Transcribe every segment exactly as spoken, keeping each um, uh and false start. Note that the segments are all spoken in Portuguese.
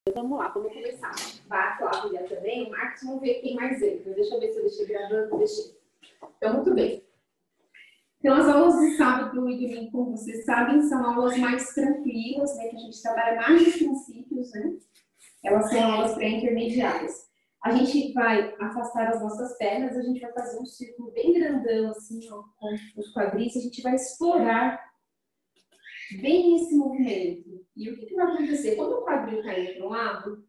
Vamos lá, vamos começar. Bate lá, Julia, também. O Marcos, vamos ver quem mais entra. Deixa eu ver se eu deixei gravando. Deixei. Então, muito bem. Então, as aulas de sábado e domingo, como vocês sabem, são aulas mais tranquilas, né? Que a gente trabalha mais os princípios, né? Elas são aulas pré-intermediárias. A gente vai afastar as nossas pernas, a gente vai fazer um círculo bem grandão, assim, ó, com os quadris. A gente vai explorar bem esse movimento. E o que, que vai acontecer? Quando o quadril está indo para um lado,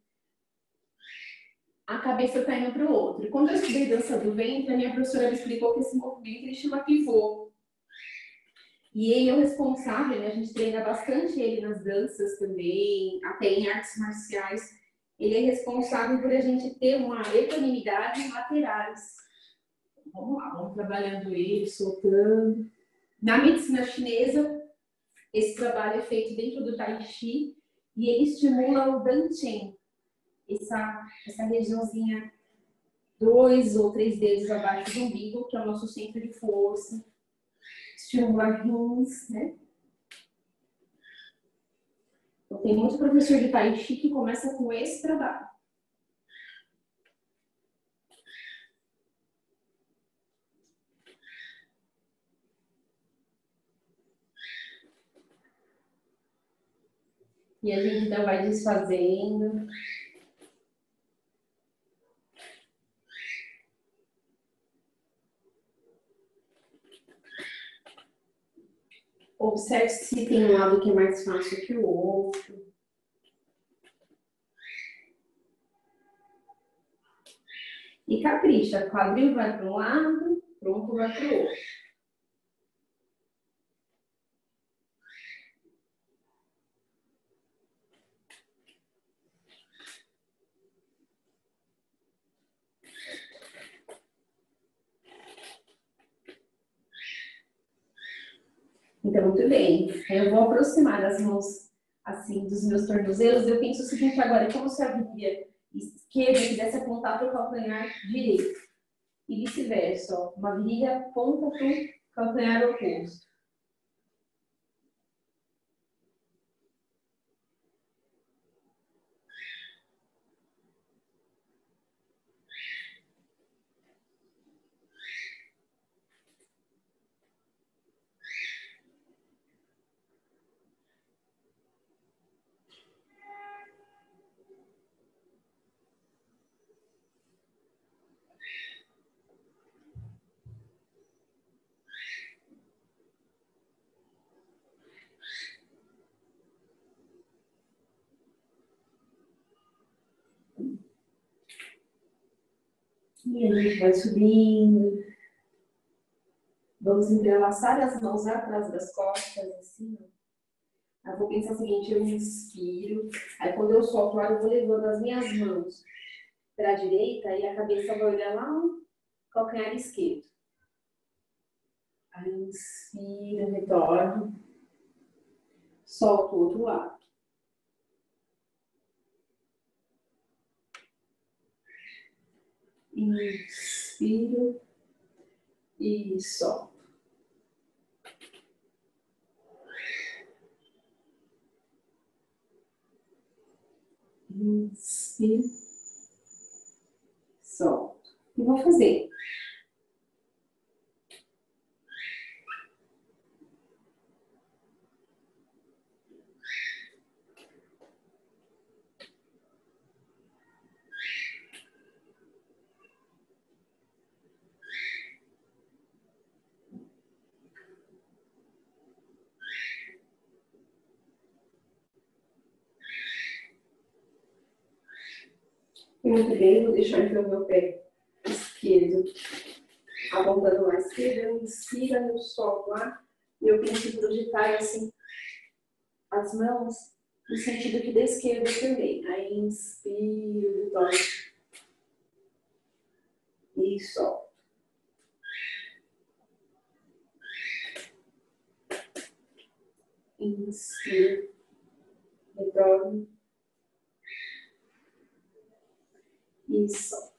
a cabeça está indo para o outro. E quando eu estudei dança do ventre, a minha professora me explicou que esse movimento ele chama pivô. E ele é o responsável, né? A gente treina bastante ele nas danças também, até em artes marciais. Ele é responsável por a gente ter uma equanimidade laterais. Vamos lá, vamos trabalhando ele, soltando. Na medicina chinesa, esse trabalho é feito dentro do Tai Chi e ele estimula o Dantian, essa, essa regiãozinha dois ou três dedos abaixo do umbigo, que é o nosso centro de força. Estimula rins, né? Então, tem muito professor de Tai Chi que começa com esse trabalho. E a gente ainda vai desfazendo. Observe se tem um lado que é mais fácil que o outro. E capricha, quadril vai para um lado, tronco vai para o outro. Então, muito bem. Eu vou aproximar as mãos, assim, dos meus tornozelos. Eu penso o seguinte agora, é como se a virilha esquerda quisesse apontar para o calcanhar direito. E vice-versa, ó. Uma virilha aponta para o calcanhar oposto. E a gente vai subindo. Vamos entrelaçar as mãos atrás das costas, assim, ó. Eu vou pensar o seguinte, eu inspiro, aí quando eu solto o ar, eu vou levando as minhas mãos para a direita e a cabeça vai olhar lá no calcanhar esquerdo. Aí inspiro, retorno, solto o outro lado. Inspiro e solto. Inspiro, solto. E vou fazer. Muito bem, vou deixar então o meu pé esquerdo apontando à esquerda, eu inspiro, eu solto lá, e eu penso projetar assim as mãos no sentido aqui da esquerda também. Aí inspiro, retorno e solto. Inspiro, retorno e solto.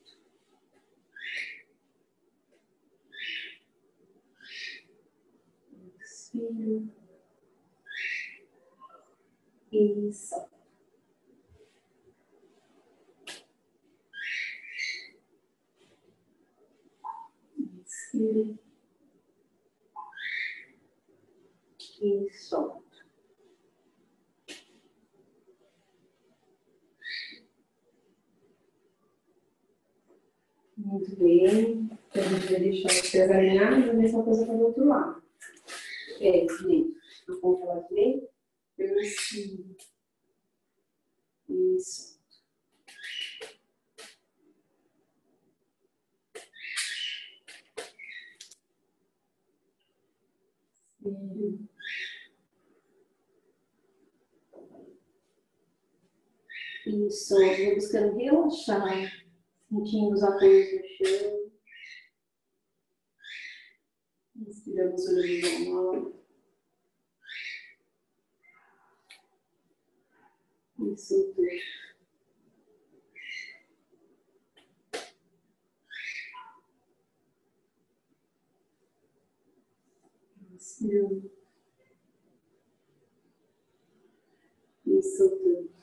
Inspiro e solto. Inspire. E solta. Muito bem. Então, a gente vai deixar os pés alinhados, a mesma coisa para o outro lado. Pé direito, na ponta lá direita. Inspire. Isso. Inspire. Isso, vou buscando relaxar, sentindo os apoios no chão. Inspiramos o olho normal. Isso tudo. Inspirando. Isso tudo.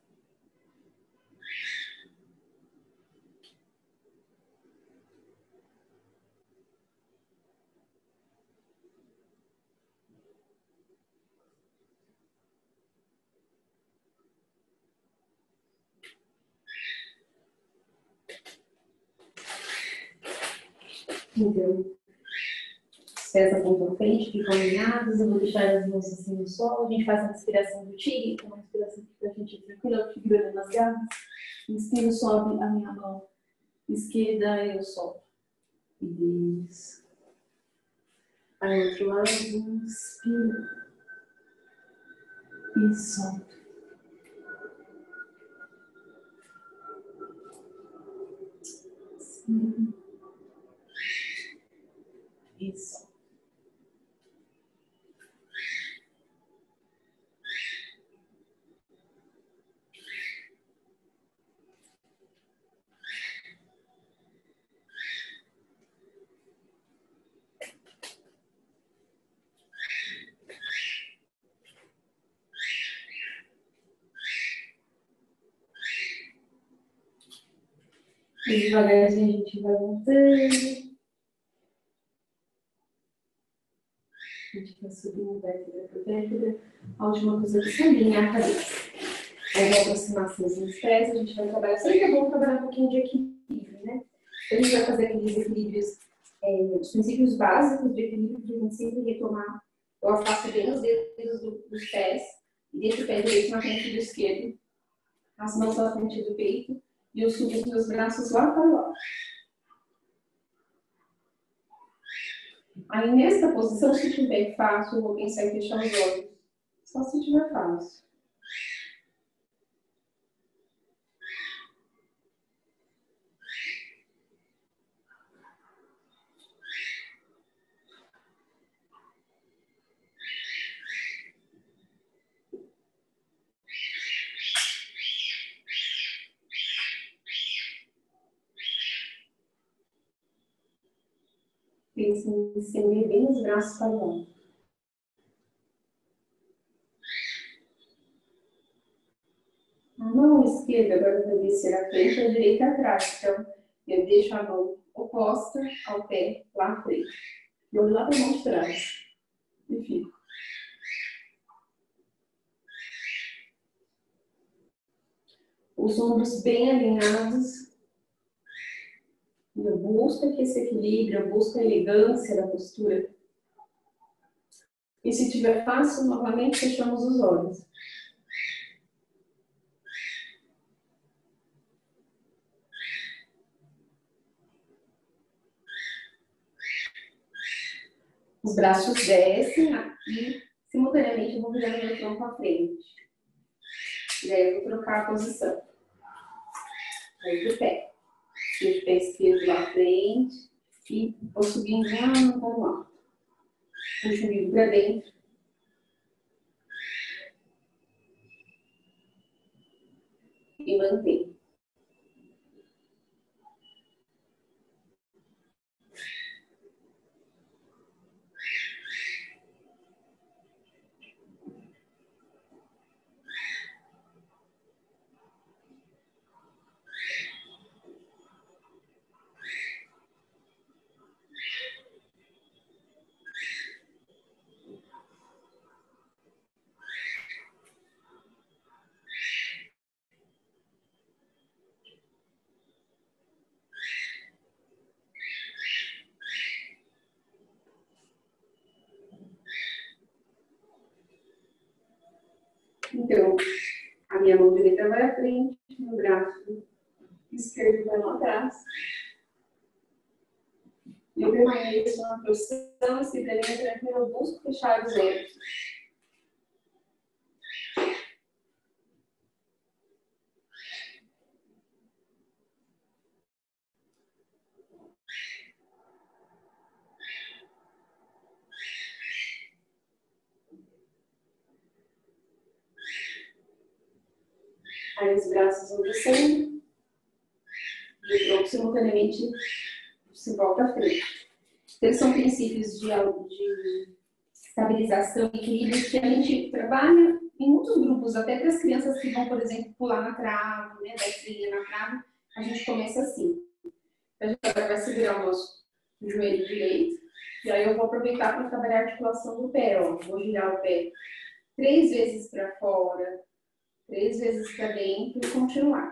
Então, os pés apontam à frente, ficam alinhados. Eu vou deixar as mãos assim no solo. A gente faz a respiração do tigre, uma respiração para a gente tranquila, segurando nas garras. Inspiro, sobe a minha mão esquerda e eu solto. Isso. Aí, outro lado, inspira e solta. Inspira. Isso. E devagarzinho a gente vai voltando. A gente vai subindo vértebra por vértebra. A última coisa que é alinhar a cabeça. Aí vai aproximar assim os pés, a gente vai trabalhar. Sempre é bom trabalhar um pouquinho de equilíbrio, né? A gente vai fazer aqueles equilíbrios, é, os princípios básicos de equilíbrio que a gente sempre retomar. Eu afasto bem os dedos do, dos pés e deixo o pé direito na frente do esquerdo, as mãos na frente do peito e eu subo os meus braços lá para lá. Aí nessa posição, se tiver fácil, eu vou pensar em fechar os olhos. Só se tiver fácil. Pense em estender bem os braços para lá. A mão esquerda agora vai descer à frente e a direita atrás. Então, eu deixo a mão oposta ao pé lá à frente. E olho lá para a mão de trás. E fico. Os ombros bem alinhados. Eu busco aqui esse equilíbrio, eu busco a elegância da postura. E se tiver fácil, novamente fechamos os olhos. Os braços descem e simultaneamente eu vou virar meu tronco à frente. E aí eu vou trocar a posição. Aí do pé. Deixo o pé esquerdo lá à frente e vou subindo lá no alto. Vou subindo para dentro. E mantenho. Então, a minha mão direita vai à frente, meu braço esquerdo vai lá atrás. E eu permaneço na posição, se penetra eu busco fechar os olhos. Aí os braços vão descendo. E o tronco simultaneamente se volta à frente. Então, são princípios de, de estabilização e equilíbrio que a gente trabalha em muitos grupos, até para as crianças que vão, por exemplo, pular na trave, né, dar trilha na trave, a gente começa assim. A gente agora vai segurar o nosso joelho direito, e aí eu vou aproveitar para trabalhar a articulação do pé, ó. Vou girar o pé três vezes para fora, três vezes para dentro e continuar.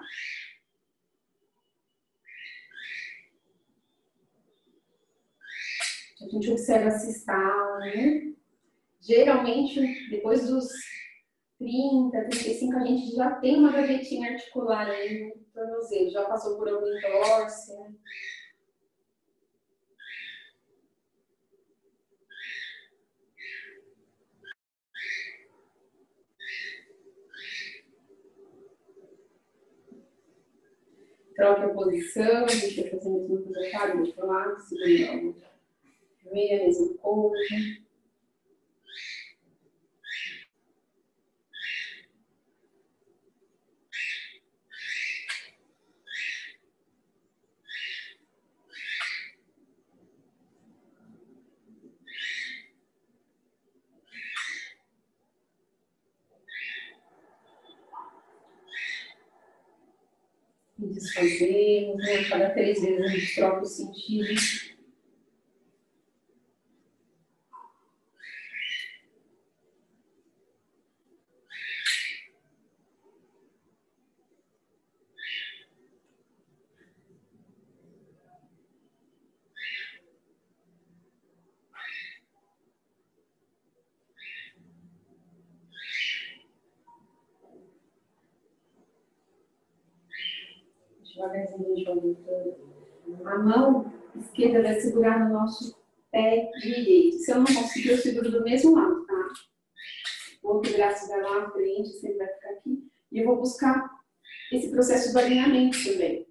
A gente observa se está, né? Geralmente, depois dos trinta, trinta e cinco, a gente já tem uma gavetinha articular aí no tornozelo, já passou por algum entorse, né? Troque a posição, deixa eu fazer a mesma coisa, tá? Do outro lado, segura a outra. Meia, a mesma coisa. E desfazemos, né? Cada três vezes a gente troca o sentido. Devagarzinho a gente vai voltando. A mão esquerda vai segurar no nosso pé direito. Se eu não conseguir, eu seguro do mesmo lado, tá? O outro braço vai lá à frente, sempre vai ficar aqui. E eu vou buscar esse processo do alinhamento também.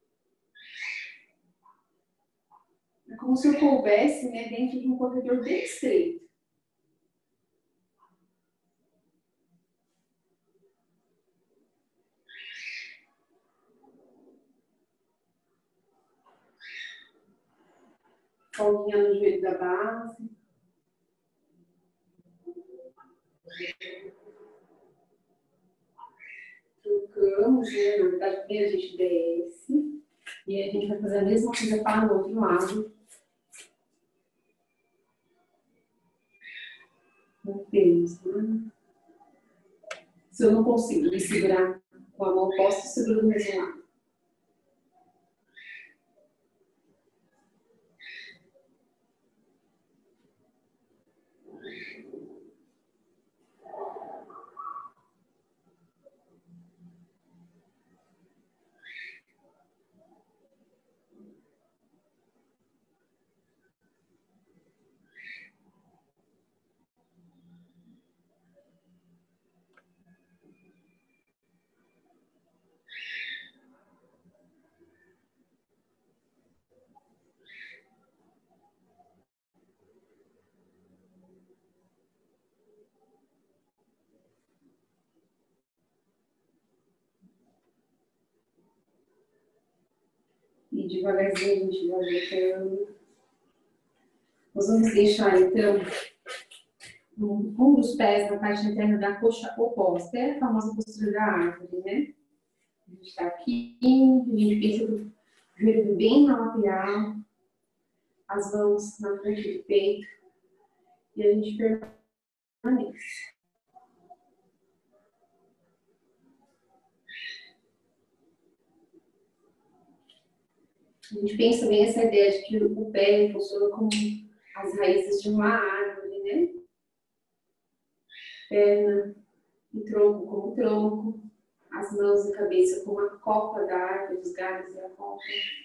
É como se eu coubesse, né, dentro de um corredor bem estreito. Palminha no joelho da base. Trocamos, né? Na verdade, primeiro a gente desce. E aí a gente vai fazer a mesma coisa para o outro lado. Mantemos, né? Se eu não consigo me segurar com a mão oposta, eu seguro do mesmo lado. E devagarzinho a gente vai voltando. Nós vamos deixar, então, um dos pés na parte interna da coxa oposta. É a famosa postura da árvore, né? A gente está aqui, a gente pensa o joelho bem na lateral, as mãos na frente do peito, e a gente permanece. A gente pensa bem essa ideia de que o pé funciona como as raízes de uma árvore, né? Perna o tronco como tronco, as mãos e a cabeça como a copa da árvore, os galhos e a copa.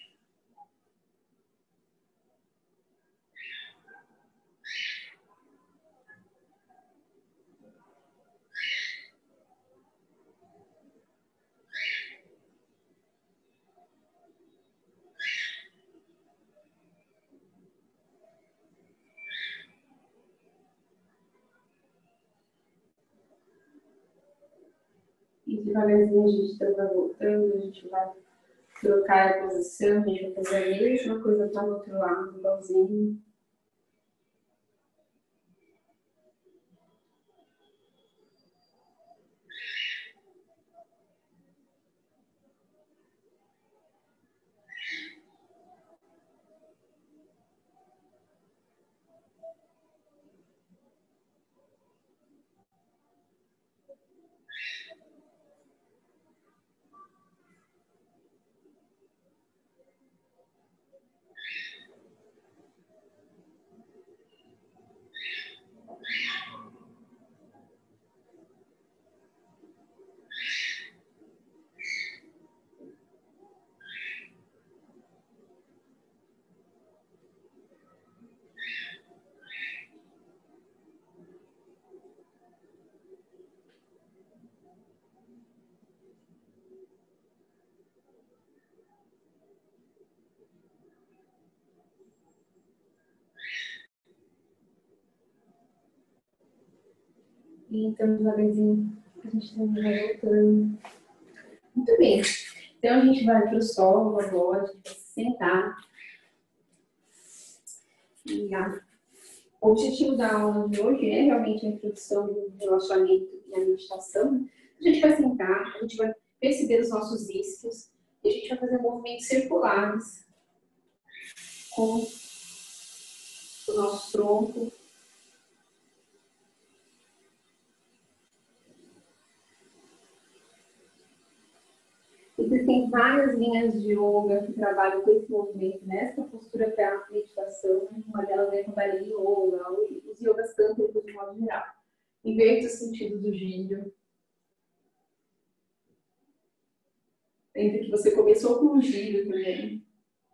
E devagarzinho a gente está voltando, a gente vai trocar a posição, a gente vai fazer a mesma coisa para o outro lado, igualzinho. E então, devagarzinho, a gente também vai voltando. Muito bem. Então, a gente vai para o solo agora, a gente vai sentar. E a... o objetivo da aula de hoje é realmente a introdução do relaxamento e a meditação. A gente vai sentar, a gente vai perceber os nossos isquios e a gente vai fazer movimentos circulares com o nosso tronco. Existem várias linhas de yoga que trabalham com esse movimento nessa postura para a meditação. Uma delas é o Kundalini Yoga, os yogas tântricos de modo geral. Inverta o sentido do giro. Lembra que você começou com o giro também.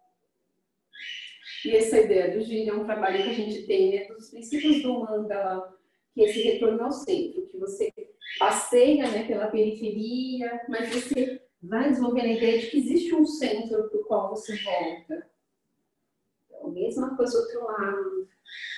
E essa ideia do giro é um trabalho que a gente tem, né, dos princípios do mandala, que é esse retorno ao centro, que você passeia, né, pela periferia, mas você vai desenvolvendo a ideia de que existe um centro para o qual você volta. Então, mesma coisa do outro lado.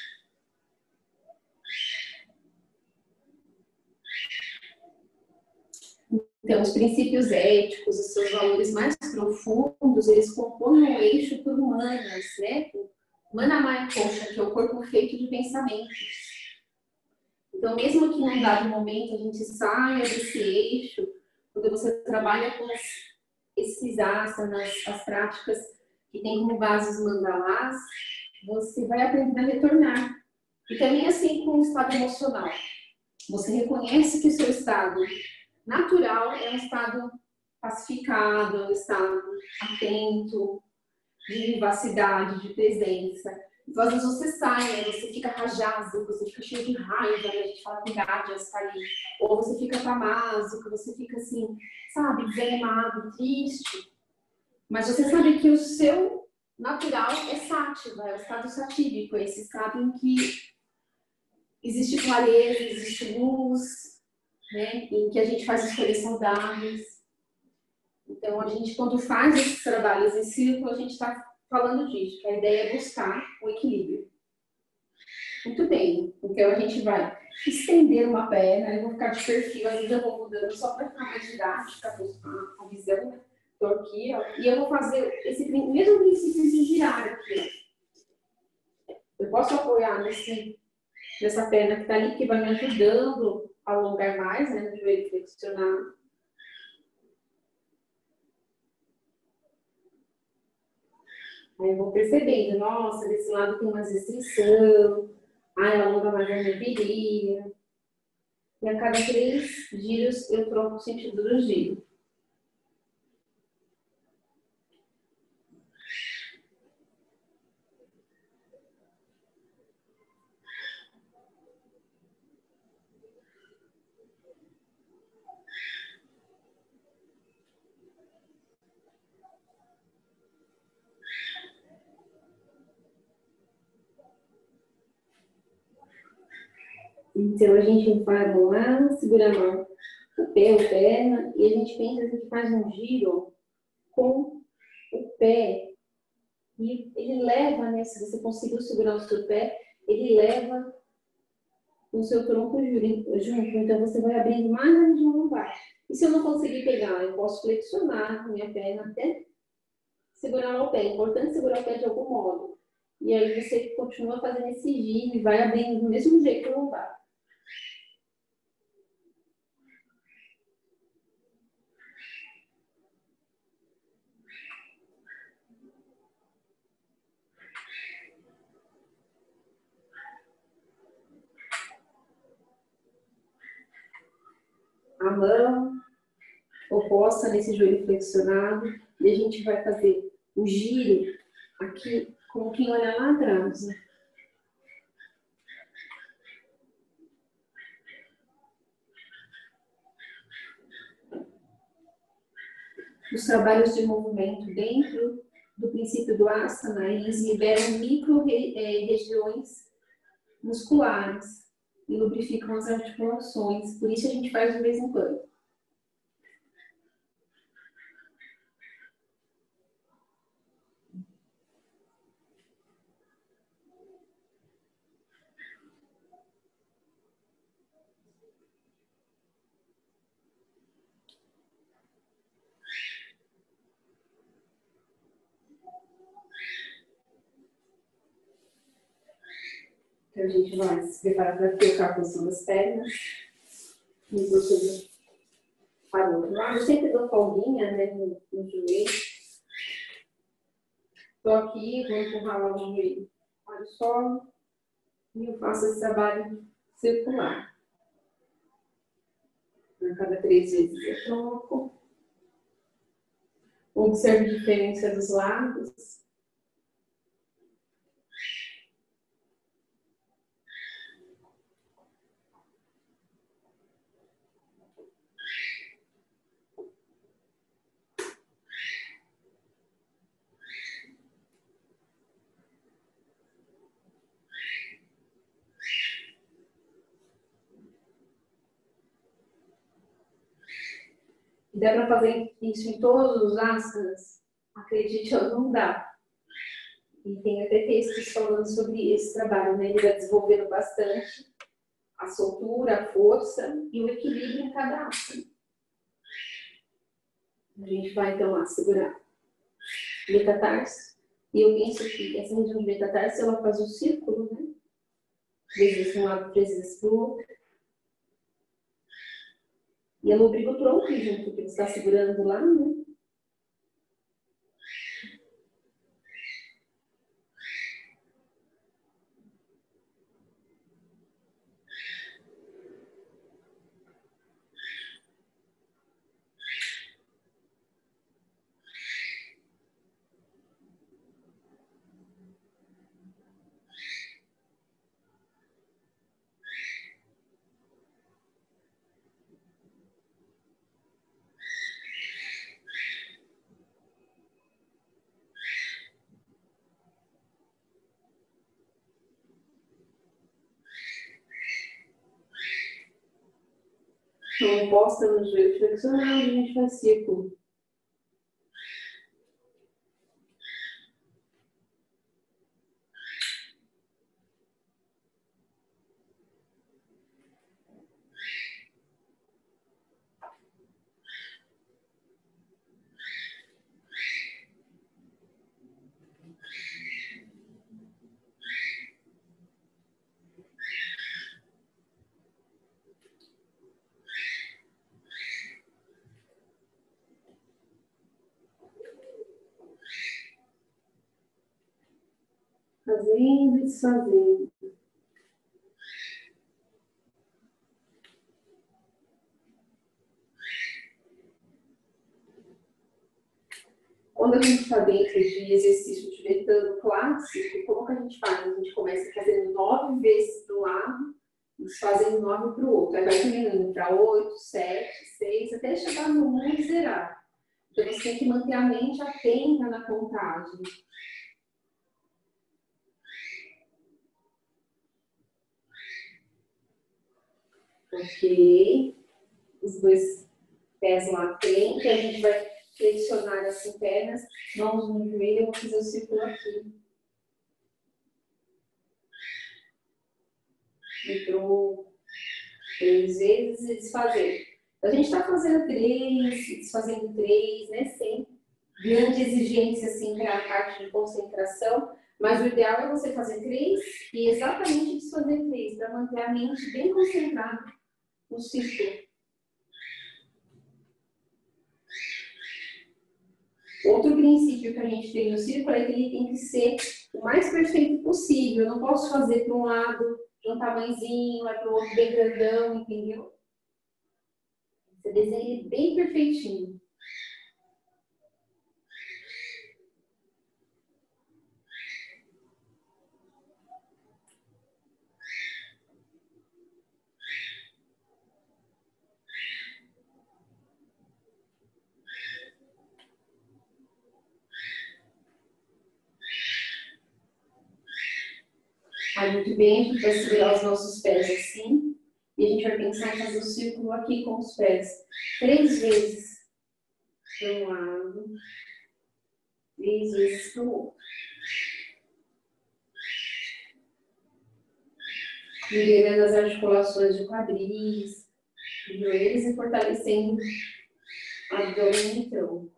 Então, os princípios éticos, os seus valores mais profundos, eles compõem um eixo por humanas, né? Manamaya Kosha, que é o corpo feito de pensamentos. Então, mesmo que num dado momento a gente saia desse eixo, quando você trabalha com esses asanas, as práticas que tem como base os mandalás, você vai aprender a retornar. E também assim com o estado emocional. Você reconhece que o seu estado natural é um estado pacificado, é um estado atento, de vivacidade, de presença. Então, às vezes você sai, né? Você fica rajado, você fica cheio de raiva, né? A gente fala que rádia está ali. Ou você fica tamásico, você fica assim, sabe, desanimado, triste. Mas você sabe que o seu natural é sátiva, é o estado satírico, é esse estado em que existe clareza, existe luz, né? Em que a gente faz escolhas saudáveis. Então, a gente, quando faz esses trabalhos em círculo, a gente está falando disso, que a ideia é buscar o equilíbrio. Muito bem, então a gente vai estender uma perna, eu vou ficar de perfil, às vezes eu vou mudando só para ficar mais didática, a visão. Estou aqui, ó, e eu vou fazer esse mesmo princípio de girar aqui. Eu posso apoiar nesse, nessa perna que está ali, que vai me ajudando a alongar mais, né, no joelho flexionado. Aí eu vou percebendo, nossa, desse lado tem mais restrição, ai, alonga mais a minha virilha. E a cada três giros eu troco o sentido do giro. Então, a gente vai lá, segura a mão, o pé, a perna, e a gente pensa, a gente faz um giro com o pé. E ele leva, né, se você conseguiu segurar o seu pé, ele leva o seu tronco junto. Então, você vai abrindo mais a região lombar. E se eu não conseguir pegar, eu posso flexionar a minha perna até segurar o pé. É importante segurar o pé de algum modo. E aí você continua fazendo esse giro e vai abrindo do mesmo jeito o lombar. A mão oposta nesse joelho flexionado. E a gente vai fazer o giro aqui, como quem olha lá atrás, né? Os trabalhos de movimento dentro do princípio do asana, eles liberam micro-regiões musculares e lubrificam as articulações. Por isso a gente faz de vez em quando. Então a gente vai se preparar para trocar a posição das pernas. E você para o outro lado. Eu sempre dou folguinha, né, no, no joelho. Estou aqui, vou empurrar lá o joelho para o solo. E eu faço esse trabalho circular. A cada três vezes eu troco. Observe a diferença dos lados. Dá para fazer isso em todos os asanas? Acredite, não dá. E tem até textos falando sobre esse trabalho, né? Ele vai desenvolvendo bastante a soltura, a força e o equilíbrio em cada asana. A gente vai, então, lá segurar metatarso. E eu penso que essa região de metatarso, ela faz um círculo, né? Três vezes para um lado, três vezes para o outro. E ela obriga o tronco junto, porque você está segurando lá, né? Então, posta no joelho flexionado, a gente faz círculo. Fazendo e desfazendo. Quando a gente está dentro de exercício tibetano clássico, como que a gente faz? A gente começa fazendo nove vezes para um lado e fazendo nove para o outro. Aí vai terminando para oito, sete, seis, até chegar no mundo e zerar. Então você tem que manter a mente atenta na contagem. Ok. Os dois pés lá à frente. A gente vai flexionar as pernas, mãos no joelho. Eu vou fazer o círculo aqui. Entrou três vezes e desfazer. A gente está fazendo três, desfazendo três, né? Sem grande exigência assim para a parte de concentração, mas o ideal é você fazer três e exatamente desfazer três, para manter a mente bem concentrada no círculo. Outro princípio que a gente tem no círculo é que ele tem que ser o mais perfeito possível. Eu não posso fazer para um lado de um tamanhozinho, vai para o outro bem grandão, entendeu? Você desenha ele bem perfeitinho. Aí, muito bem, a gente vai segurar os nossos pés assim. E a gente vai pensar em fazer o círculo aqui com os pés. Três vezes para um lado, três vezes para o outro. Liberando as articulações de quadris, de joelhos e fortalecendo abdômen e tronco.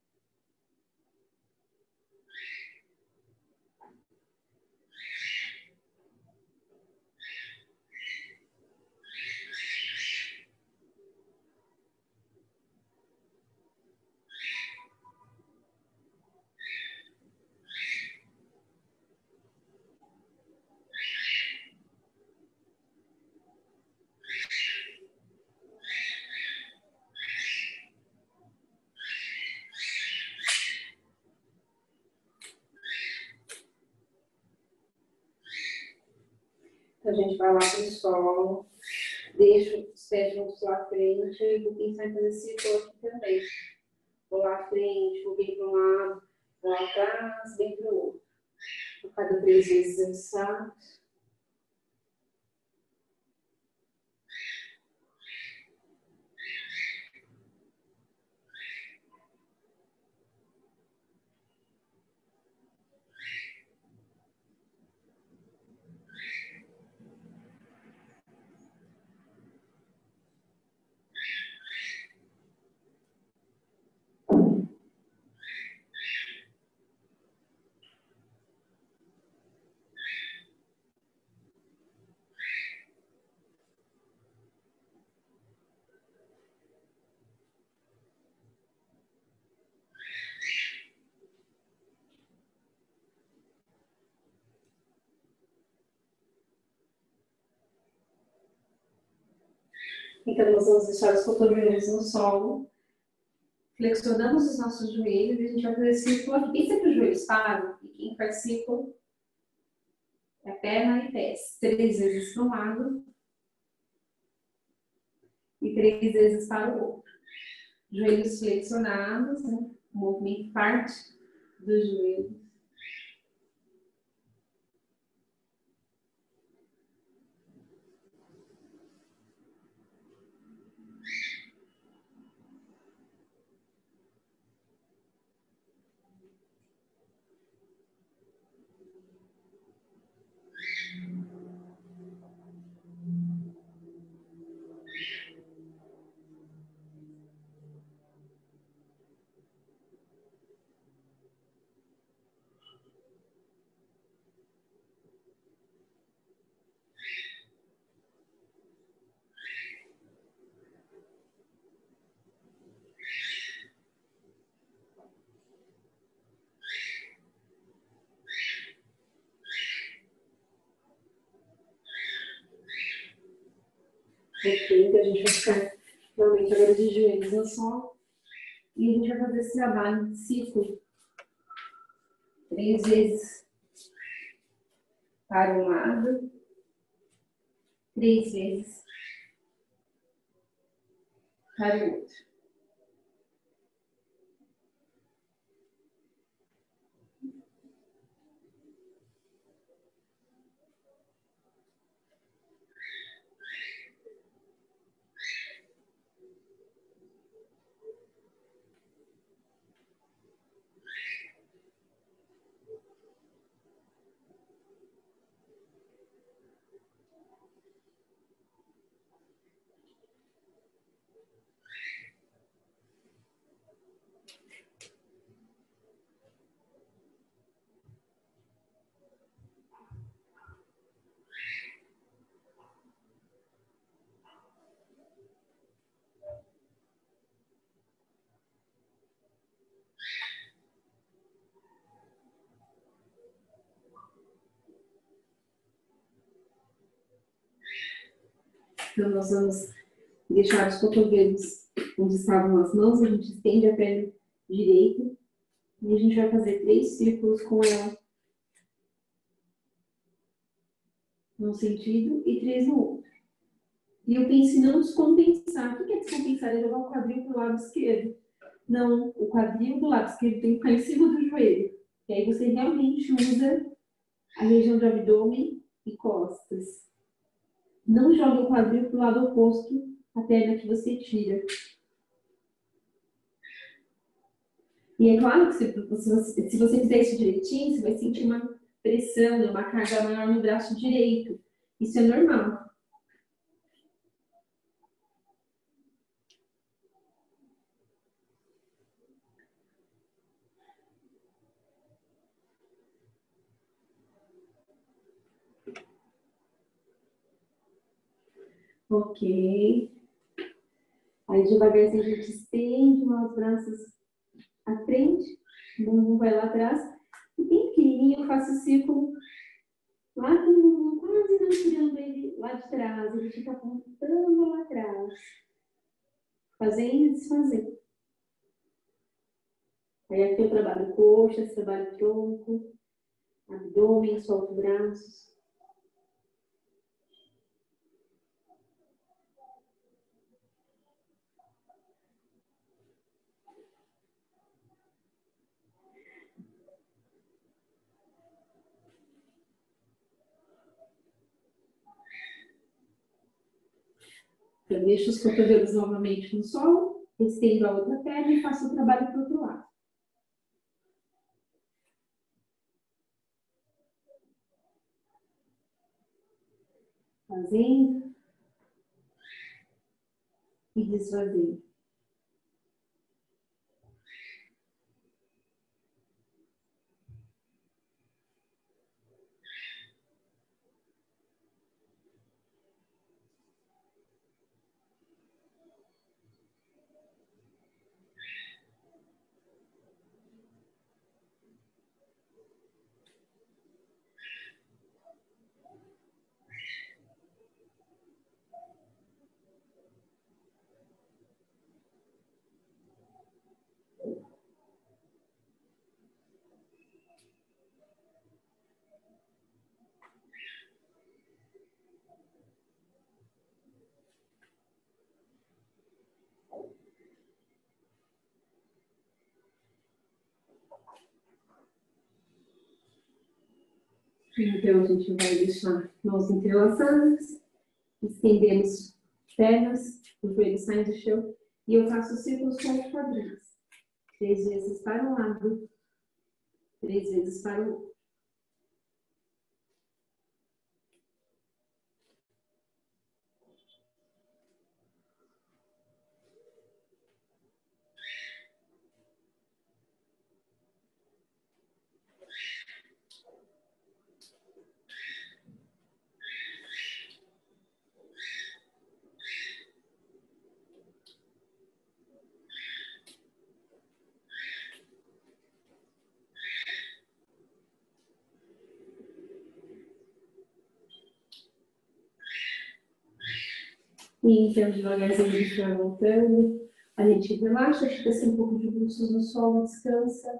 Então, a gente vai lá para o solo, deixa os pés juntos lá à frente e vou pensar em fazer círculo aqui também. Vou lá à frente, vou vir para um lado, vou lá atrás, vem para o outro. A cada três vezes eu saio. Então, nós vamos deixar os cotovelos no solo, flexionamos os nossos joelhos e a gente vai fazer círculo aqui. Quem sempre os joelhos param e quem faz círculo é perna e pés. Três vezes para um lado e três vezes para o outro. Joelhos flexionados, né? O movimento parte do joelho. Ok, então a gente vai ficar realmente agora de joelhos no solo. E a gente vai fazer esse trabalho de círculo. Três vezes para um lado. Três vezes para o outro. Então, nós vamos deixar os cotovelos onde estavam as mãos, a gente estende a perna direita e a gente vai fazer três círculos com ela num sentido e três no outro. E eu penso em não descompensar. O que é descompensar? É jogar o quadril para o lado esquerdo. Não, o quadril do lado esquerdo tem que ficar em cima do joelho. E aí você realmente usa a região do abdômen e costas. Não joga o quadril para o lado oposto, a perna que você tira. E é claro que se você, se você fizer isso direitinho, você vai sentir uma pressão, uma carga maior no braço direito. Isso é normal. Ok. Aí devagarzinho a gente estende os braços à frente, o bumbum vai lá atrás. E bem pequenininho eu faço o círculo lá com o bumbum, quase não tirando ele lá de trás. Ele fica apontando lá atrás. Fazendo e desfazendo. Aí aqui eu trabalho coxas, trabalho tronco, abdômen, solto braços. Eu deixo os cotovelos novamente no solo, estendo a outra perna e faço o trabalho para o outro lado. Fazendo e desfazendo. Então, a gente vai deixar mãos entrelaçadas, estendemos pernas, os joelhos saem do chão, e eu faço círculos com os quadris. Três vezes para um lado, três vezes para o outro. E então, devagarzinho, a gente vai voltando. A gente relaxa, fica assim um pouco de bruços no solo, descansa.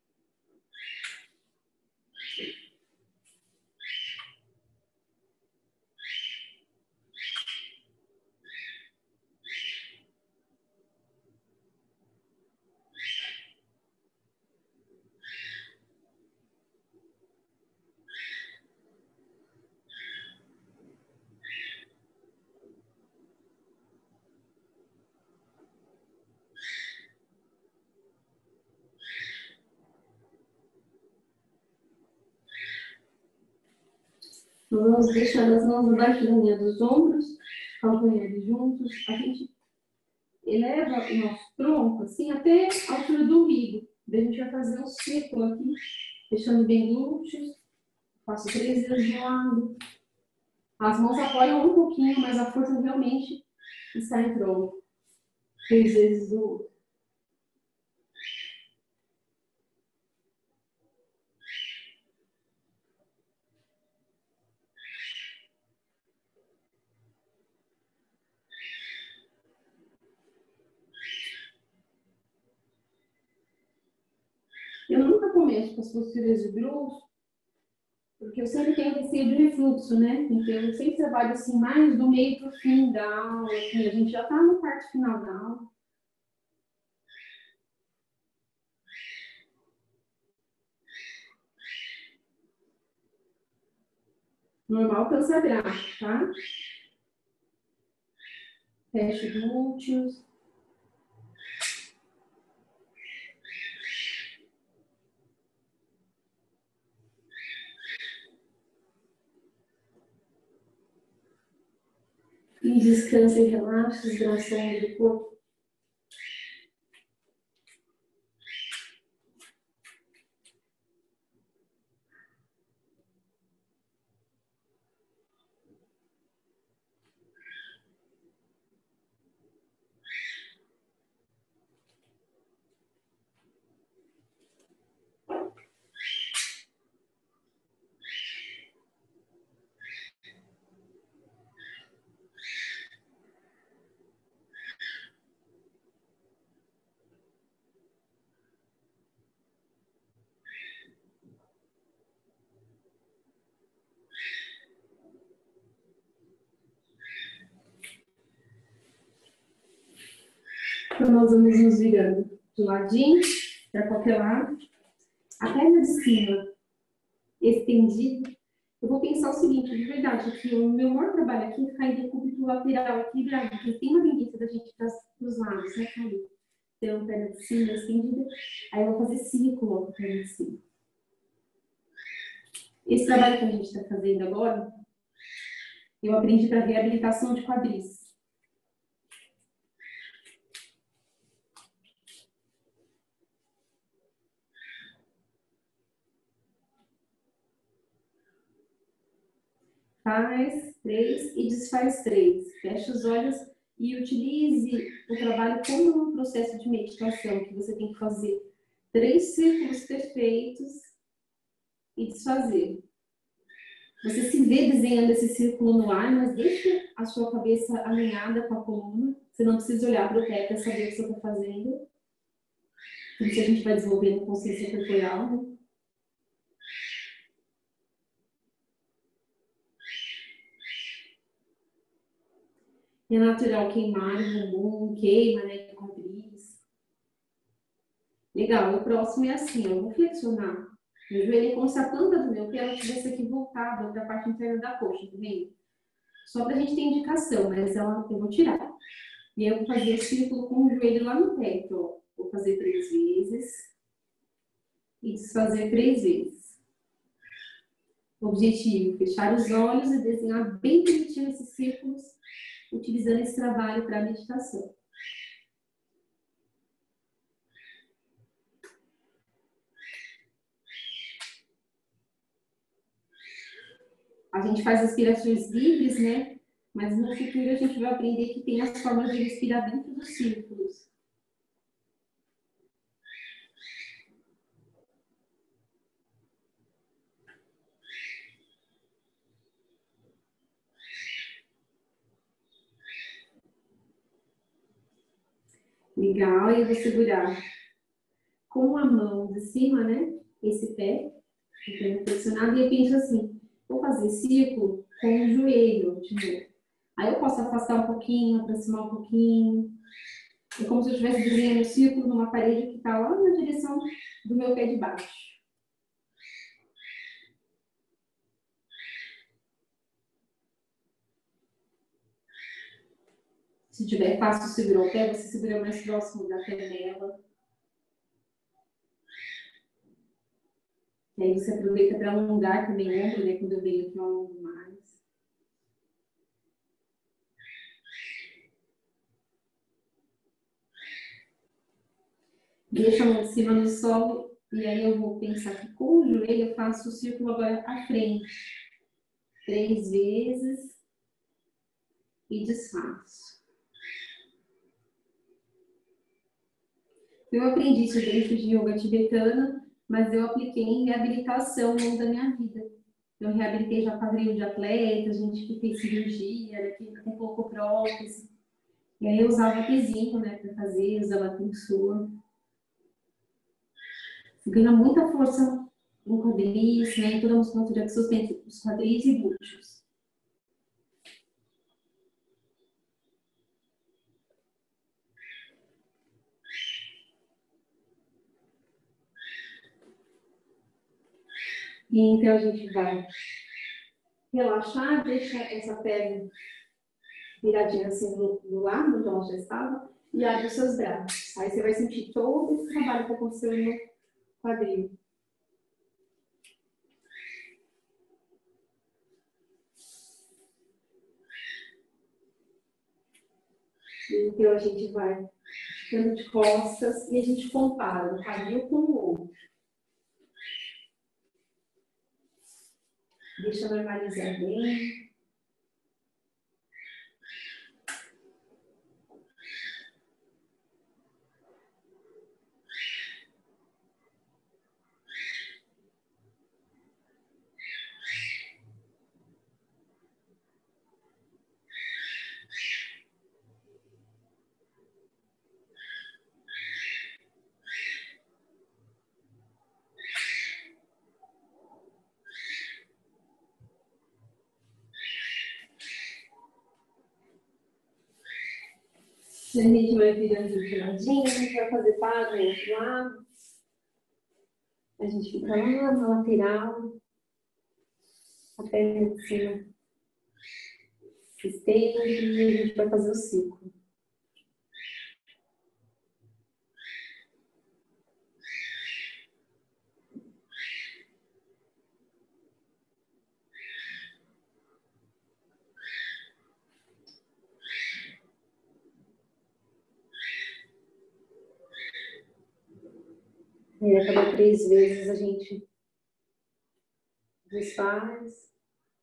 Vamos deixando as mãos abaixo da linha dos ombros, calcanhares juntos. A gente eleva o nosso tronco assim até a altura do umbigo. Daí a gente vai fazer um círculo aqui, deixando bem glúteos. Faço três vezes de lado. As mãos apoiam um pouquinho, mas a força realmente está em tronco. Três vezes do outro. Eu nunca começo com as posturas de bruxo, porque eu sempre tenho receio de refluxo, né? Então, eu sempre trabalho assim, mais do meio para o fim da aula. Assim, a gente já está na parte final da aula. Normal consagrar, tá? Fecha glúteos. E descansa e relaxa os braços do corpo. Então, nós vamos nos virando de ladinho, para qualquer lado. A perna de cima estendida. Eu vou pensar o seguinte, de verdade, que o meu maior trabalho aqui é ficar em decúbito lateral equilibrado, porque tem uma tendência da gente para os lados, né, cair. Então, perna de cima estendida. Aí eu vou fazer círculo com a perna de cima. Esse trabalho que a gente está fazendo agora, eu aprendi para reabilitação de quadris. Faz três e desfaz três. Fecha os olhos e utilize o trabalho como um processo de meditação, que você tem que fazer três círculos perfeitos e desfazer. Você se vê desenhando esse círculo no ar, mas deixa a sua cabeça alinhada com a coluna. Você não precisa olhar para o pé para saber o que você está fazendo. Por isso a gente vai desenvolvendo consciência corporal, né? É natural queimar o bumbum, queima, né, com quadris. Legal, o próximo é assim, eu vou flexionar meu joelho como se a planta do meu pé ela estivesse aqui voltada para a parte interna da coxa, tá vendo? Só para a gente ter indicação, mas ela, eu vou tirar. E eu vou fazer o círculo com o joelho lá no pé, então, ó, vou fazer três vezes e desfazer três vezes. O objetivo, fechar os olhos e desenhar bem bonitinho esses círculos, utilizando esse trabalho para meditação. A gente faz respirações livres, né? Mas no futuro a gente vai aprender que tem as formas de respirar dentro dos círculos. Legal, e eu vou segurar com a mão de cima, né? Esse pé, flexionado, e eu penso assim, vou fazer círculo com o joelho de novo. Aí eu posso afastar um pouquinho, aproximar um pouquinho. É como se eu estivesse desenhando um círculo numa parede que está lá na direção do meu pé de baixo. Se tiver fácil segurar o pé, você segura mais próximo da canela. E aí você aproveita para alongar também o ombro, né? Quando eu venho aqui, eu alongo mais. Deixa a mão de cima no solo e aí eu vou pensar que com o joelho eu faço o círculo agora à frente. Três vezes e desfaço. Eu aprendi isso dentro de yoga tibetana, mas eu apliquei em reabilitação ao longo da minha vida. Eu reabilitei já quadril de atleta, gente que fez cirurgia, que até colocou prótese. E aí eu usava pezinho, né, para fazer, usava tensor. Você ganha muita força no quadris, né? Em toda a musculatura que sustenta os quadris e glúteos. E então a gente vai relaxar, deixa essa perna viradinha assim do, do lado onde ela já estava e abre os seus braços. Aí você vai sentir todo esse trabalho que aconteceu no quadril. Então a gente vai ficando de costas e a gente compara um quadril com o outro. Deixa normalizar bem. A gente vai virando de ladinho, a gente vai fazer para do outro lado. A gente fica lá na lateral, a perna de cima se estende e a gente vai fazer o ciclo. E a cada três vezes a gente desfaz.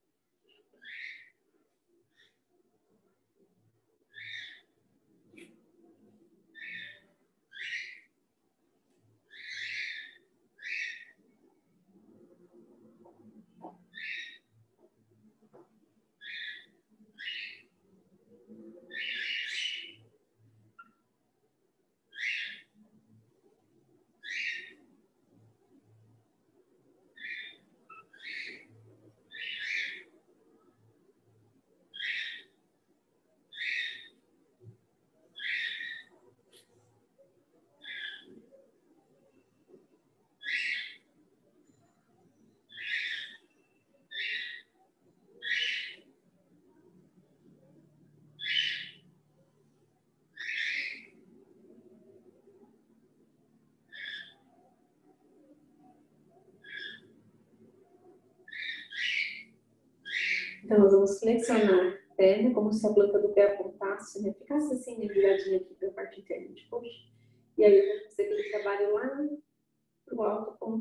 Então, nós vamos flexionar a perna, como se a planta do pé apontasse, né? Ficasse assim, né? Viradinha aqui para a parte interna de coxa. E aí, eu vou fazer aquele trabalho lá pro alto com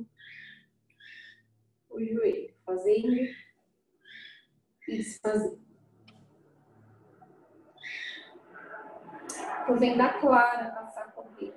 o joelho. Fazendo e desfazendo. Eu venho da clara passar com ele.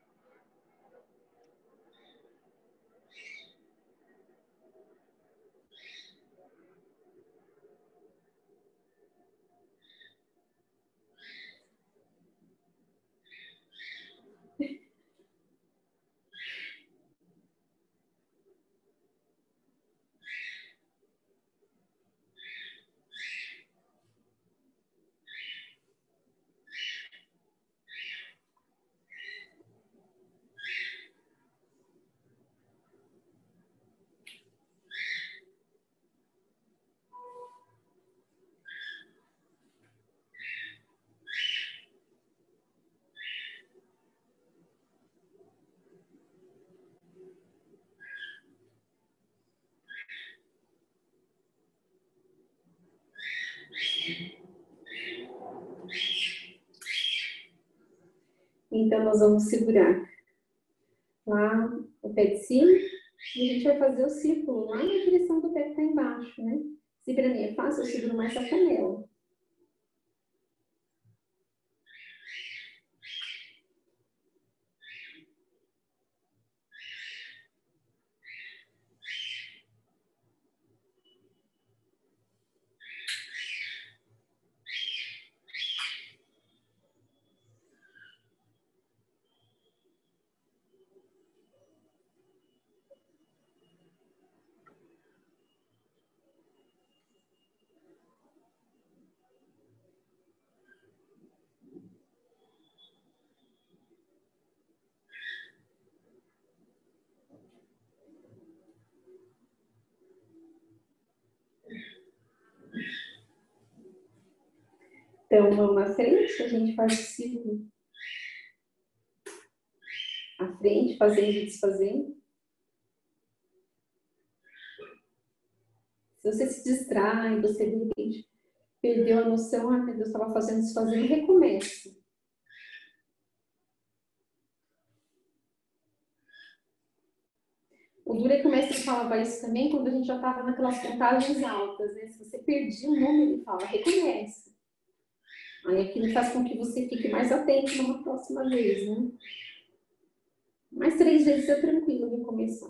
Então, nós vamos segurar lá o pé de cima e a gente vai fazer o círculo lá na direção do pé que está embaixo, né? Se para mim é fácil, eu seguro mais a canela. Então, mão na frente, a gente faz o círculo. À frente, fazendo e desfazendo. Se você se distrai, você de repente perdeu a noção, ah, meu Deus, estava fazendo, desfazendo, recomece. O duro é que o mestre falava isso também quando a gente já estava naquelas contagens altas, né? Se você perdia o número, ele fala, recomece. Aí aquilo faz com que você fique mais atento numa próxima vez, né? Mais três vezes é tranquilo recomeçar.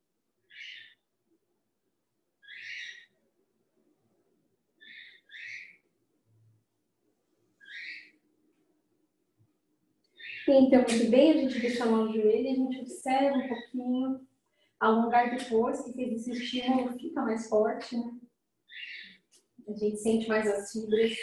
Então, muito bem, a gente deixa a mão no joelho, a gente observa um pouquinho, alongar depois, que fez esse estímulo fica mais forte, né? A gente sente mais as fibras.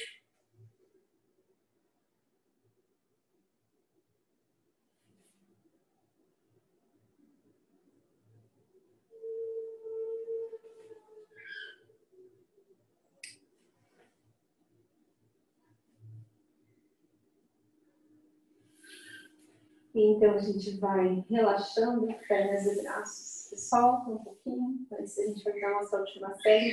Então, a gente vai relaxando pernas e braços. Você solta um pouquinho, parece que a gente vai dar nossa última série.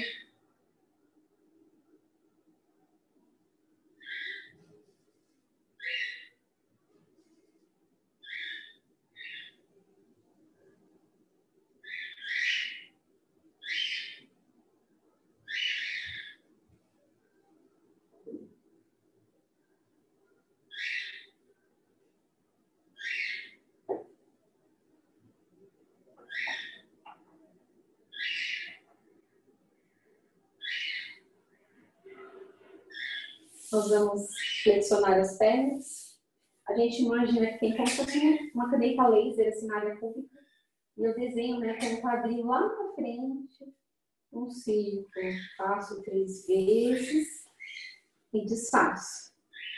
Nós vamos flexionar as pernas. A gente imagina que tem como se fosse uma caneta laser assim na área pública. E eu desenho, né, com o quadril lá na frente, um círculo. Faço três vezes e desfaço.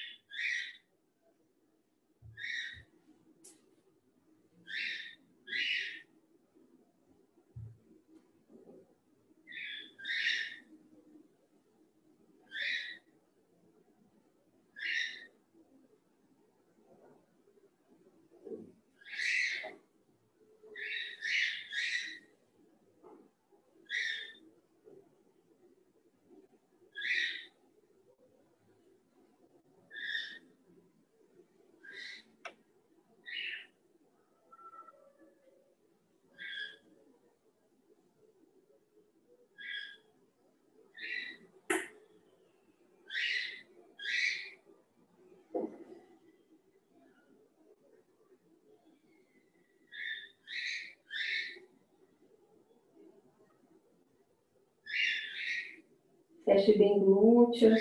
Feche bem glúteos.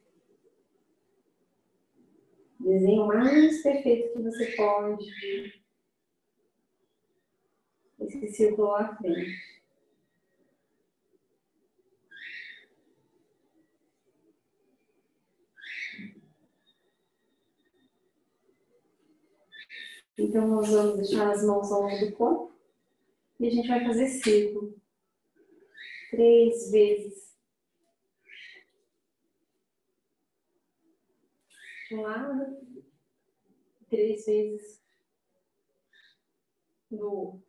Desenho o mais perfeito que você pode. Esse círculo lá à frente. Então, nós vamos deixar as mãos ao longo do corpo. E a gente vai fazer círculo. Três vezes. De um lado. Três vezes. Do outro.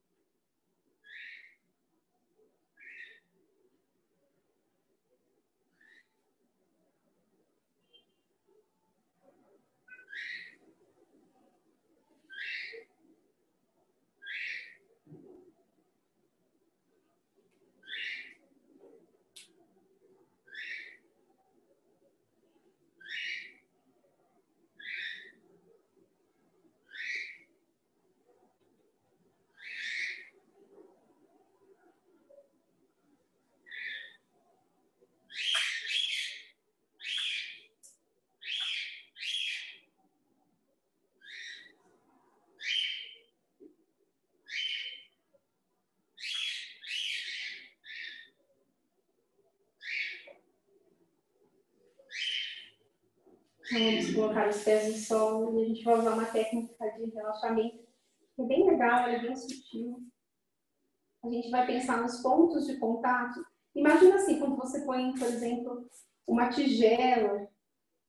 Então, vamos colocar os pés no solo e a gente vai usar uma técnica de relaxamento que é bem legal, ela é bem sutil. A gente vai pensar nos pontos de contato. Imagina assim, quando você põe, por exemplo, uma tigela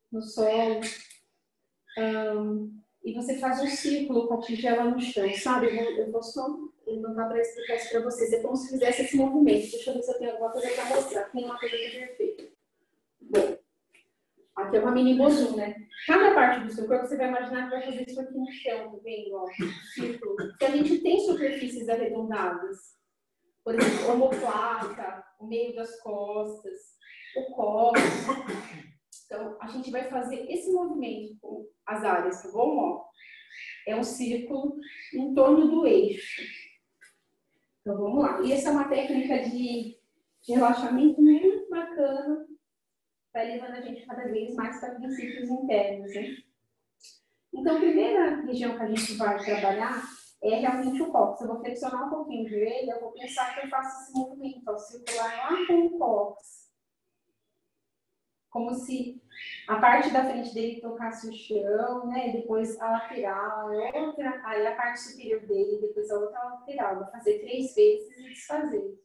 no solo. Um, e você faz um círculo com a tigela no chão, sabe? Eu vou, eu vou só levantar para explicar isso para vocês. É como se fizesse esse movimento. Deixa eu ver se eu tenho alguma coisa para mostrar. Tem uma coisa que é perfeita. Bom, aqui é uma mini bozum, né? Cada parte do seu corpo você vai imaginar que vai fazer isso aqui no chão, tá vendo? Ó, círculo. Se a gente tem superfícies arredondadas, por exemplo, omoplata, o meio das costas, o colo. Então, a gente vai fazer esse movimento com as áreas, tá bom? Ó, é um círculo em torno do eixo. Então, vamos lá. E essa é uma técnica de, de relaxamento muito bacana, vai levando a gente cada vez mais para princípios internos, né? Então, a primeira região que a gente vai trabalhar é realmente o cóccix. Eu vou flexionar um pouquinho o joelho, eu vou pensar que eu faço esse movimento, ó, circular lá com o cóccix. Como se a parte da frente dele tocasse o chão, né? Depois a lateral, a outra, aí a parte superior dele, depois a outra lateral. Vou fazer três vezes e desfazer.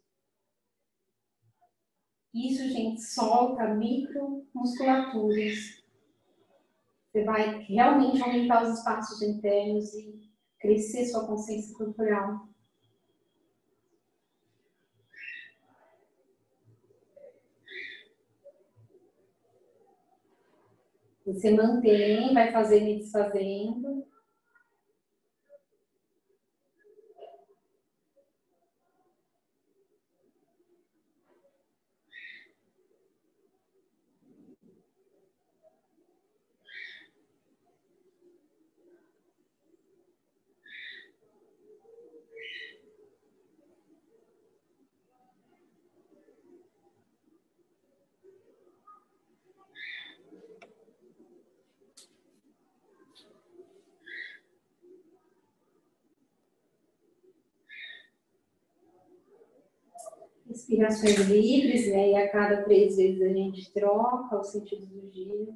Isso, gente, solta micromusculaturas. Você vai realmente aumentar os espaços internos e crescer sua consciência corporal. Você mantém, vai fazendo e desfazendo. Respirações livres, né? E a cada três vezes a gente troca o sentido do giro.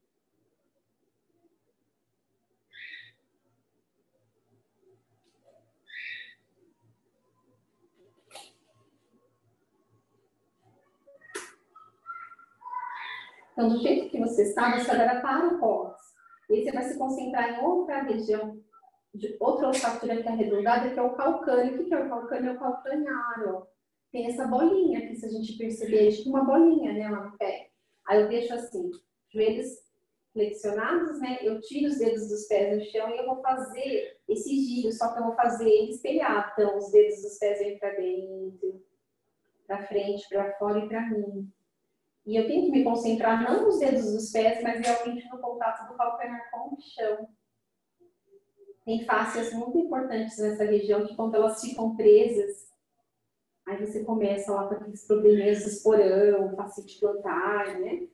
Então, do jeito que você está, você agora para o cóccix. E aí você vai se concentrar em outra região, de outra ossatura que é arredondada, que é o calcâneo. O que é o calcâneo? É o calcanhar, ó. Tem essa bolinha aqui, se a gente perceber, é tipo uma bolinha, né, lá no pé. Aí eu deixo assim, joelhos flexionados, né? Eu tiro os dedos dos pés no chão e eu vou fazer esse giro, só que eu vou fazer ele espelhado. Então, os dedos dos pés vêm para dentro, para frente, para fora e para mim. E eu tenho que me concentrar não nos dedos dos pés, mas realmente no contato do calcanhar com o chão. Tem fáscias muito importantes nessa região que quando elas ficam presas, aí você começa lá com aqueles probleminhas de esporão, fascite plantar, né?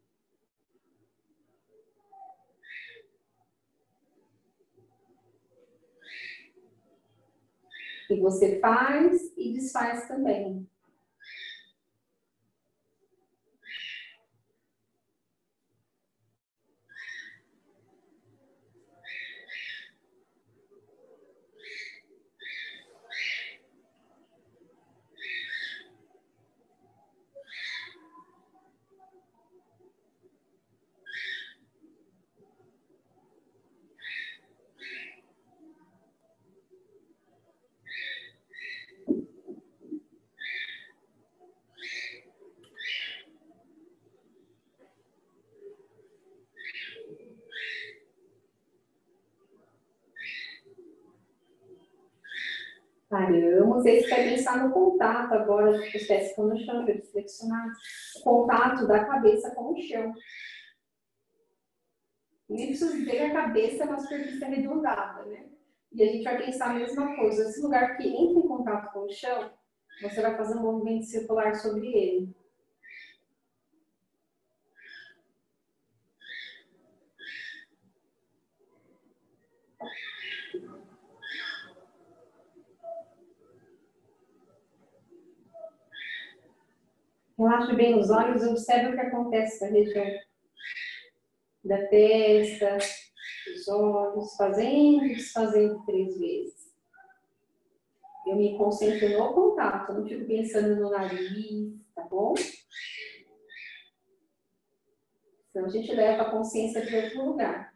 E você faz e desfaz também. Paramos, aí você vai pensar no contato agora, os pés ficam no chão, joelhos flexionados. O contato da cabeça com o chão. Nem preciso dizer que a cabeça é uma superfície arredondada, né? E a gente vai pensar a mesma coisa. Esse lugar que entra em contato com o chão, você vai fazer um movimento circular sobre ele. Relaxe bem os olhos e observe o que acontece na região da testa, dos olhos, fazendo e desfazendo três vezes. Eu me concentro no contato, não fico pensando no nariz, tá bom? Então, a gente leva a consciência para outro lugar.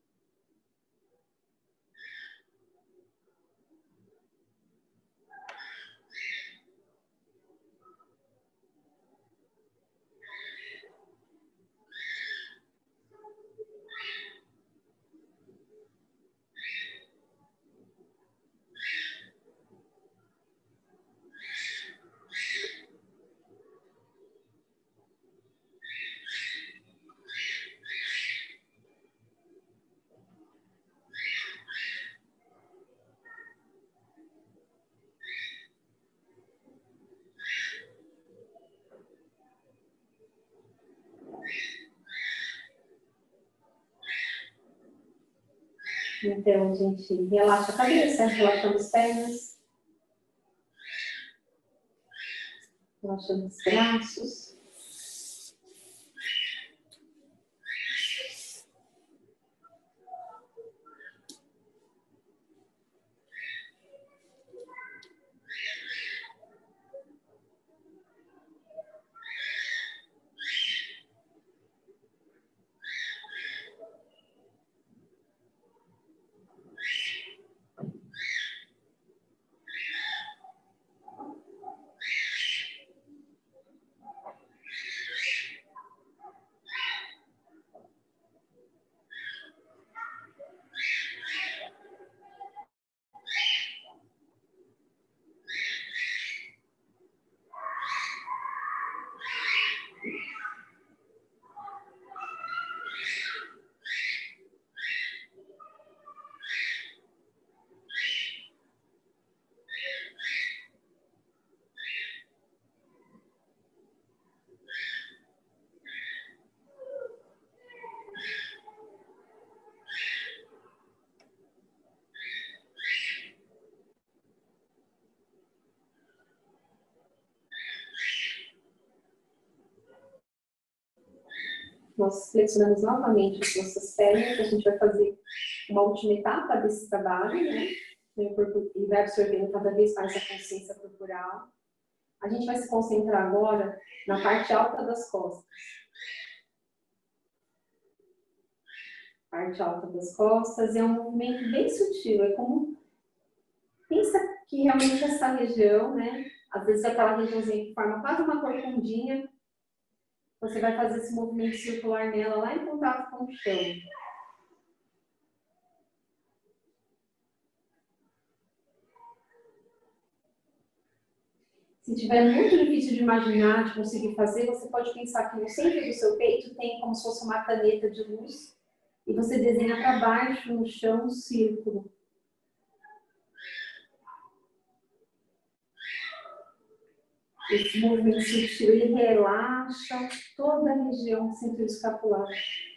Então, a gente relaxa a cabeça, relaxando as pernas, relaxando os braços. Nós flexionamos novamente as nossas pernas, a gente vai fazer uma última etapa desse trabalho, né? O corpo vai absorvendo cada vez mais a consciência corporal. A gente vai se concentrar agora na parte alta das costas. Parte alta das costas é um movimento bem sutil, é como... Pensa que realmente essa região, né? Às vezes aquela regiãozinha que forma quase uma corcundinha, você vai fazer esse movimento circular nela lá em contato com o chão. Se tiver muito difícil de imaginar, de conseguir fazer, você pode pensar que no centro do seu peito tem como se fosse uma caneta de luz e você desenha para baixo no chão um círculo. Esse movimento sutil, ele relaxa toda a região do centro escapular.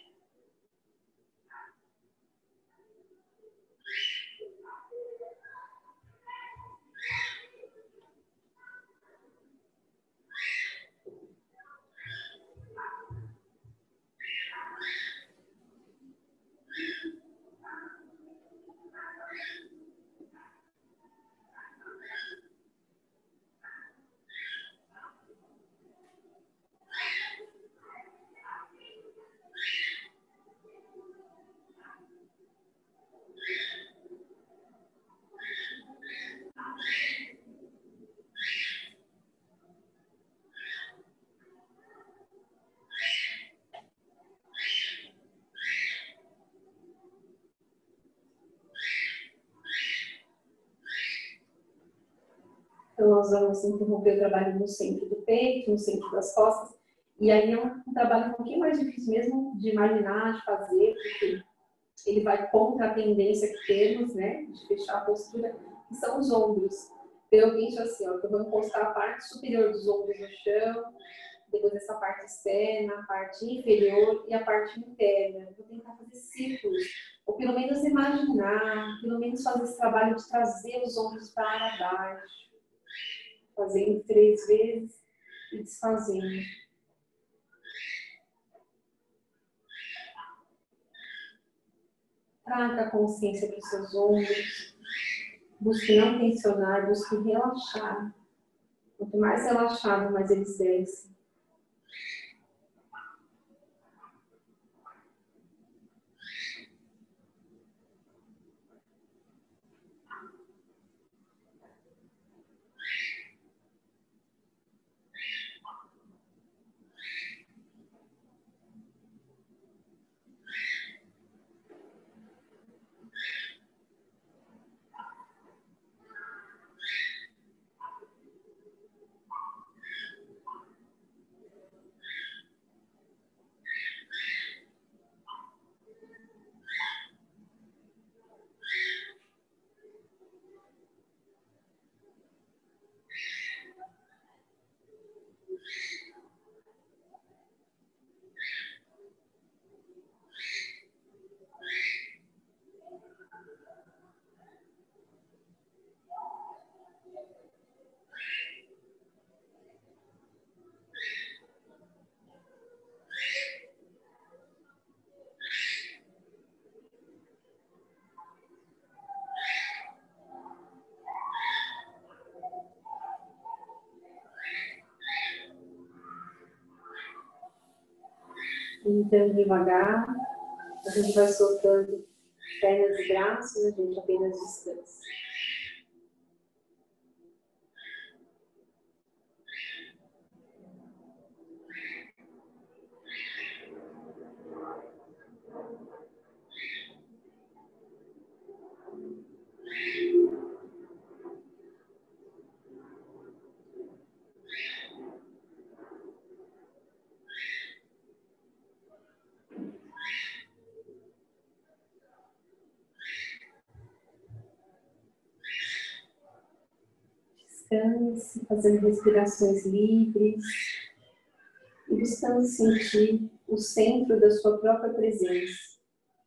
Então, nós vamos interromper o trabalho no centro do peito, no centro das costas. E aí é um, um trabalho um pouquinho mais difícil mesmo de imaginar, de fazer, porque ele vai contra a tendência que temos, né, de fechar a postura, que são os ombros. Então, eu penso assim, ó, que eu vou encostar a parte superior dos ombros no chão, depois essa parte externa, a parte inferior e a parte interna. Eu vou tentar fazer círculos, ou pelo menos imaginar, pelo menos fazer esse trabalho de trazer os ombros para baixo. Fazendo três vezes e desfazendo. Traga a consciência para os seus ombros. Busque não tensionar, busque relaxar. Quanto mais relaxado, mais eles descem. Então, devagar, a gente vai soltando pernas e braços, a gente apenas descansa. Descanse, fazendo respirações livres e buscando sentir o centro da sua própria presença.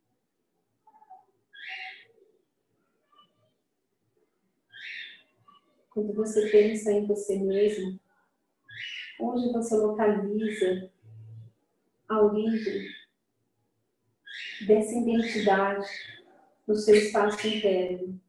Quando você pensa em você mesmo, onde você localiza a origem dessa identidade no seu espaço interno?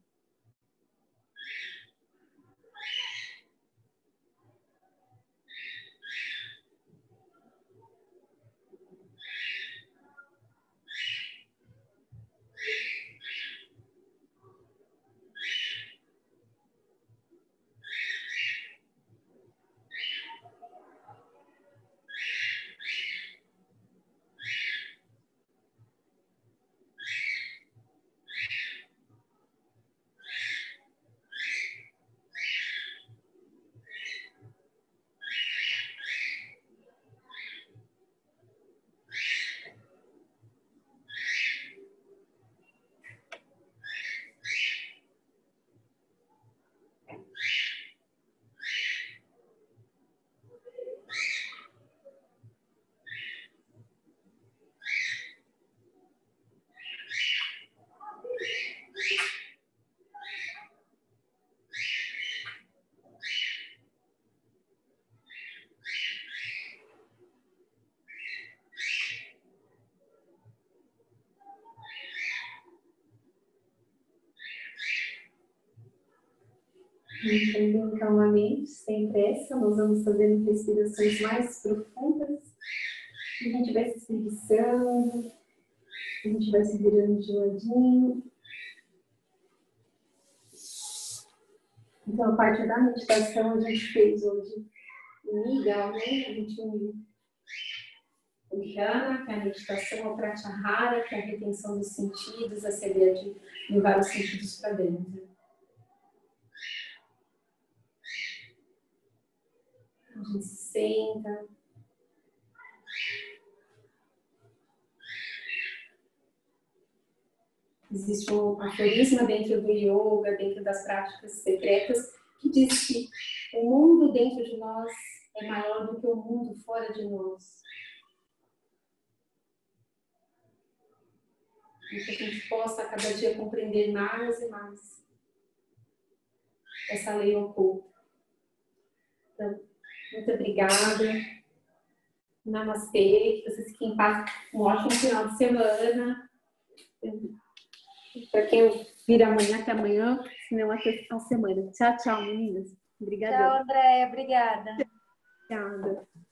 Então, bem calmamente, sem pressa, nós vamos fazendo respirações mais profundas. A gente vai se espreguiçando, a gente vai se virando de ladinho. Então, a parte da meditação a gente fez hoje legal, né? A gente uniu o Dhyana, que é a meditação, a Pratyahara, que é a retenção dos sentidos, a cegar de em vários sentidos para dentro. A gente senta. Existe um aforisma dentro do yoga, dentro das práticas secretas, que diz que o mundo dentro de nós é maior do que o mundo fora de nós. E que a gente possa a cada dia compreender mais e mais essa lei oculta. Então, muito obrigada. Namastê. Que vocês fiquem em paz. Um ótimo final de semana. Para quem vir amanhã, até amanhã, senão até final de semana. Tchau, tchau, meninas. Obrigadão. Tchau, Andréia. Obrigada. Obrigada.